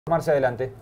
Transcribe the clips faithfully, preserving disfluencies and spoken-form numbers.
Marce, adelante.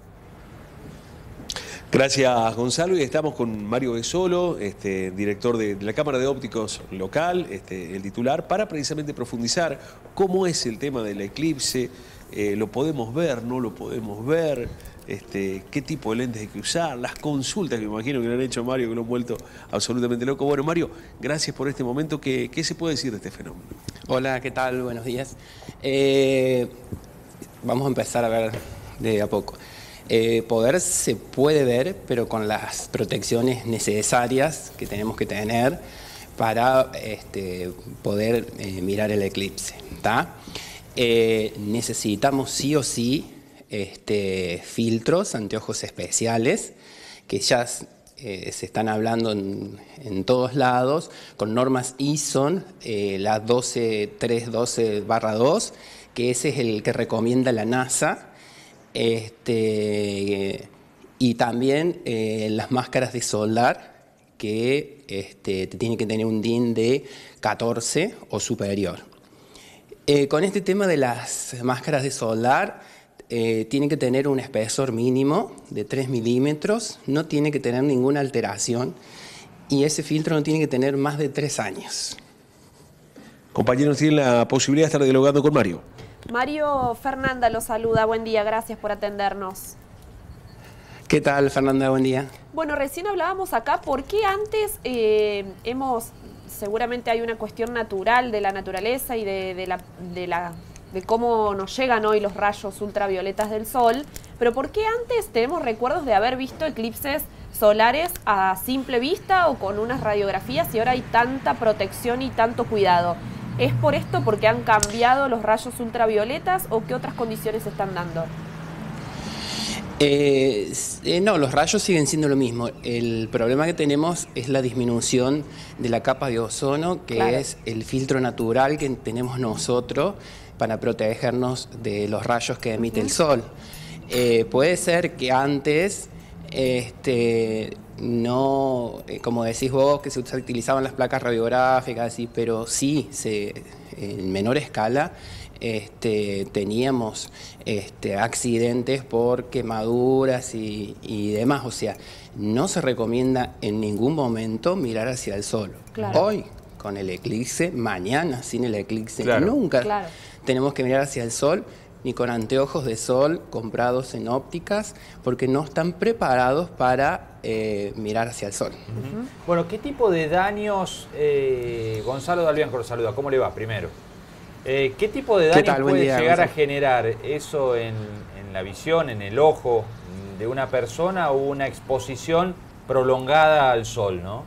Gracias, Gonzalo, y estamos con Mario Besolo, este, director de, de la Cámara de Ópticos local, este, el titular, para precisamente profundizar cómo es el tema del eclipse. Eh, lo podemos ver, no lo podemos ver, este, qué tipo de lentes hay que usar, las consultas que me imagino que le han hecho a Mario, que lo han vuelto absolutamente loco. Bueno, Mario, gracias por este momento. ¿Qué, qué se puede decir de este fenómeno? Hola, ¿qué tal? Buenos días. Eh, vamos a empezar a ver de a poco. Eh, poder se puede ver, pero con las protecciones necesarias que tenemos que tener para este, poder eh, mirar el eclipse, ¿tá? Eh, necesitamos sí o sí este, filtros, anteojos especiales, que ya eh, se están hablando en, en todos lados, con normas I S O, eh, la doce tres doce barra dos, que ese es el que recomienda la NASA. Este, y también eh, las máscaras de soldar que este, tienen que tener un D I N de catorce o superior. Eh, con este tema de las máscaras de soldar, eh, tienen que tener un espesor mínimo de tres milímetros, no tiene que tener ninguna alteración y ese filtro no tiene que tener más de tres años. Compañeros, tienen la posibilidad de estar dialogando con Mario. Mario, Fernanda lo saluda, buen día, gracias por atendernos. ¿Qué tal, Fernanda? Buen día. Bueno, recién hablábamos acá, ¿por qué antes eh, hemos, seguramente hay una cuestión natural de la naturaleza y de, de, la, de, la, de cómo nos llegan hoy los rayos ultravioletas del sol, pero ¿por qué antes tenemos recuerdos de haber visto eclipses solares a simple vista o con unas radiografías y ahora hay tanta protección y tanto cuidado? ¿Es por esto porque han cambiado los rayos ultravioletas o qué otras condiciones se están dando? Eh, eh, no, los rayos siguen siendo lo mismo. El problema que tenemos es la disminución de la capa de ozono, que claro. es el filtro natural que tenemos nosotros para protegernos de los rayos que emite uh-huh. el sol. Eh, puede ser que antes... Este, no, eh, como decís vos, que se utilizaban las placas radiográficas, así, pero sí, se, en menor escala este, teníamos este, accidentes por quemaduras y, y demás. O sea, no se recomienda en ningún momento mirar hacia el sol. Claro. Hoy, con el eclipse, mañana, sin el eclipse, claro. nunca claro. tenemos que mirar hacia el sol, ni con anteojos de sol comprados en ópticas, porque no están preparados para eh, mirar hacia el sol. Uh-huh. Bueno, ¿qué tipo de daños, eh, Gonzalo Dalbianco lo saluda, ¿cómo le va primero? Eh, ¿Qué tipo de daños puede día, llegar Gonzalo? a generar eso en, en la visión, en el ojo de una persona o una exposición prolongada al sol, ¿no?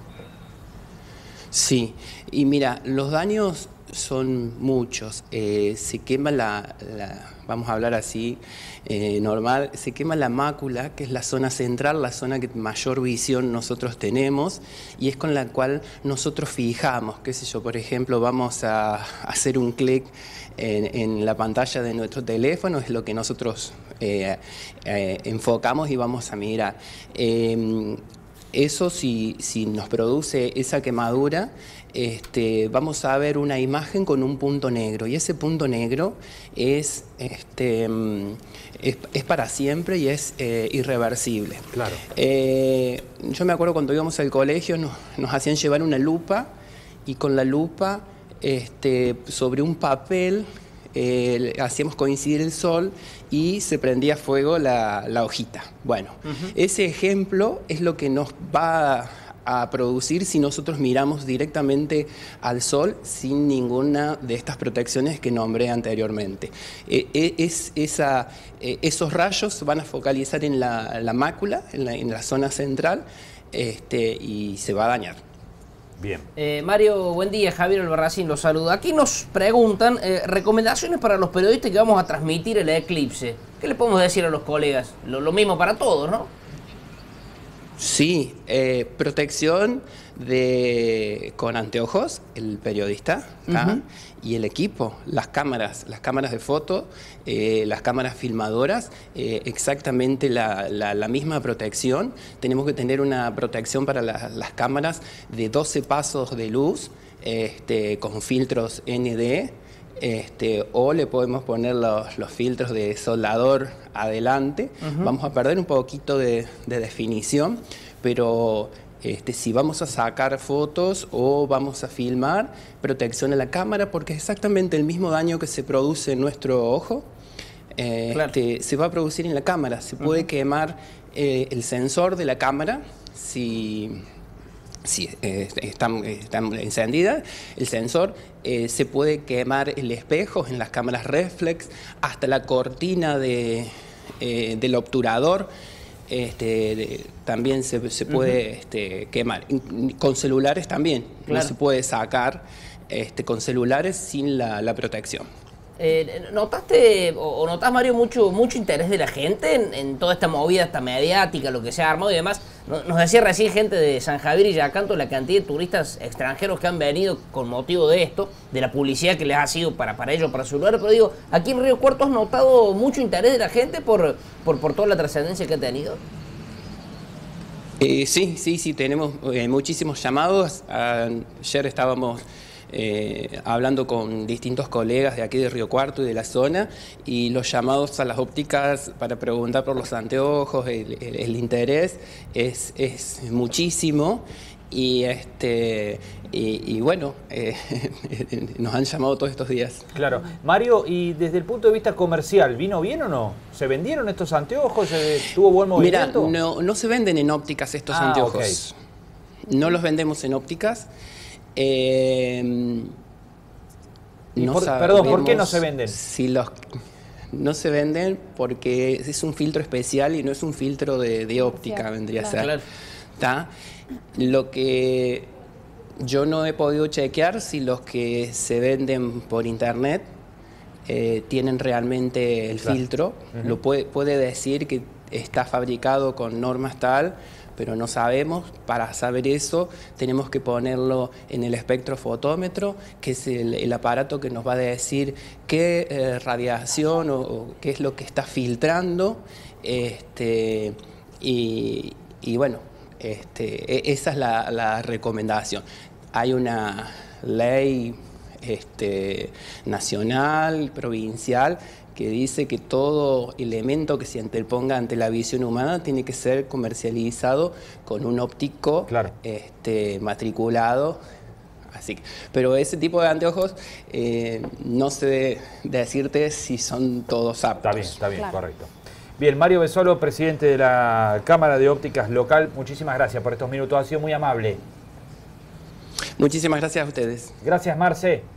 Sí, y mira, los daños son muchos. Eh, se quema la, la, vamos a hablar así, eh, normal, se quema la mácula, que es la zona central, la zona que mayor visión nosotros tenemos, y es con la cual nosotros fijamos, qué sé yo, por ejemplo, vamos a hacer un clic en, en la pantalla de nuestro teléfono, es lo que nosotros eh, eh, enfocamos y vamos a mirar. Eh, Eso si, si nos produce esa quemadura, este, vamos a ver una imagen con un punto negro y ese punto negro es, este, es, es para siempre y es eh, irreversible. Claro. Eh, yo me acuerdo cuando íbamos al colegio nos, nos hacían llevar una lupa y con la lupa este, sobre un papel Eh, hacíamos coincidir el sol y se prendía fuego la, la hojita. Bueno, uh-huh. ese ejemplo es lo que nos va a producir si nosotros miramos directamente al sol sin ninguna de estas protecciones que nombré anteriormente. Eh, es, esa, eh, esos rayos van a focalizar en la, la mácula, en la, en la zona central, este, y se va a dañar. Bien. Eh, Mario, buen día. Javier Albarracín los saluda. Aquí nos preguntan eh, recomendaciones para los periodistas que vamos a transmitir el eclipse. ¿Qué le podemos decir a los colegas? Lo, lo mismo para todos, ¿no? Sí, eh, protección de, con anteojos, el periodista, uh-huh. y el equipo, las cámaras, las cámaras de foto, eh, las cámaras filmadoras, eh, exactamente la, la, la misma protección. Tenemos que tener una protección para la, las cámaras de doce pasos de luz, este, con filtros N D, Este, o le podemos poner los, los filtros de soldador adelante. Uh-huh. Vamos a perder un poquito de, de definición, pero este, si vamos a sacar fotos o vamos a filmar, protección a la cámara, porque es exactamente el mismo daño que se produce en nuestro ojo, eh, claro. este, se va a producir en la cámara. Se puede uh-huh. quemar eh, el sensor de la cámara si... Si eh, está, está encendida, el sensor, eh, se puede quemar el espejo en las cámaras reflex, hasta la cortina de, eh, del obturador este, de, también se, se puede uh-huh. este, quemar. Con celulares también, claro. no se puede sacar este, con celulares sin la, la protección. Eh, ¿Notaste o notas, Mario, mucho, mucho interés de la gente en, en toda esta movida, esta mediática, lo que se ha armado y demás? Nos decía recién gente de San Javier y Yacanto la cantidad de turistas extranjeros que han venido con motivo de esto, de la publicidad que les ha sido para, para ellos, para su lugar. Pero digo, aquí en Río Cuarto, ¿has notado mucho interés de la gente por, por, por toda la trascendencia que ha tenido? Eh, sí, sí, sí, tenemos eh, muchísimos llamados. Ayer estábamos... Eh, hablando con distintos colegas de aquí de Río Cuarto y de la zona, y los llamados a las ópticas para preguntar por los anteojos, el, el, el interés es, es muchísimo, y, este, y, y bueno, eh, nos han llamado todos estos días. Claro. Mario, y desde el punto de vista comercial, ¿vino bien o no? ¿Se vendieron estos anteojos? ¿Tuvo buen movimiento? Mira, no, no se venden en ópticas estos ah, anteojos. Okay. No los vendemos en ópticas. Eh, no por, perdón, ¿por qué no se venden? Si los, no se venden porque es un filtro especial y no es un filtro de, de óptica, vendría claro. a ser. Claro. ¿Tá? Lo que yo no he podido chequear si los que se venden por internet eh, tienen realmente el claro. filtro. Uh-huh. Lo puede, puede decir que está fabricado con normas tal, pero no sabemos. Para saber eso tenemos que ponerlo en el espectrofotómetro, que es el, el aparato que nos va a decir qué eh, radiación o, o qué es lo que está filtrando, este, y, y bueno, este, esa es la, la recomendación. Hay una ley este, nacional, provincial, que dice que todo elemento que se interponga ante la visión humana tiene que ser comercializado con un óptico claro. este, matriculado. Así que, pero ese tipo de anteojos eh, no sé decirte si son todos aptos. Está bien, está bien, claro. correcto. Bien, Mario Besolo, presidente de la Cámara de Ópticas Local, muchísimas gracias por estos minutos, ha sido muy amable. Muchísimas gracias a ustedes. Gracias, Marce.